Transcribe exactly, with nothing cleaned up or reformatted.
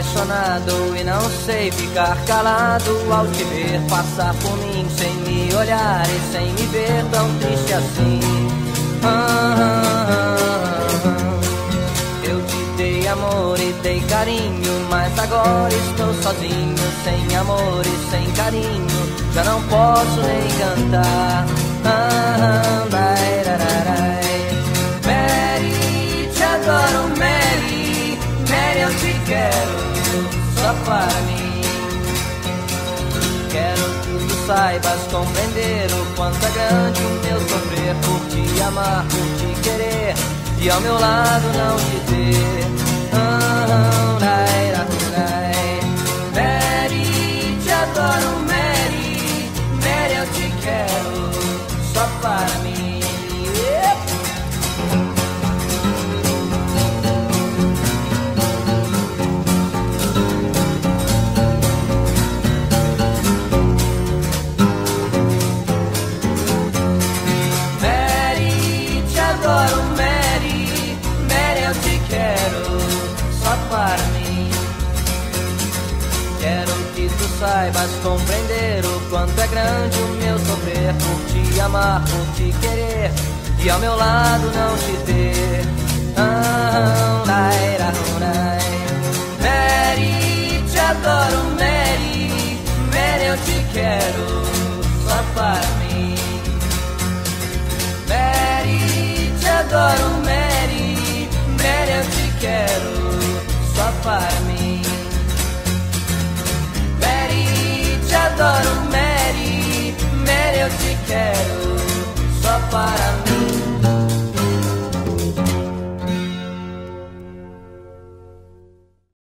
apaixonado e não sei ficar calado ao te ver passar por mim sem me olhar e sem me ver tão triste assim. Ah, ah, ah, ah. Eu te dei amor e dei carinho, mas agora estou sozinho, sem amor e sem carinho, já não posso nem cantar. Ah, ah, lai, rararai. Mary, te adoro, Mary, Mary, eu te quero só para mim. Quero que tu saibas compreender o quanto é grande o meu sofrer por te amar, por te querer e ao meu lado não te ter. Ah, lai, lai. Mary, te adoro, Mary, Mary, eu te quero só para mim. Para mim, quero que tu saibas compreender o quanto é grande o meu sofrer por te amar, por te querer e ao meu lado não te ter. Ah, lai, lai. Mary, te adoro, Mary, Mary, eu te quero só para mim. Mary, te adoro, Mary, Mary, eu te quero só para mim. Mary, te adoro, Mary, Mary, eu te quero só para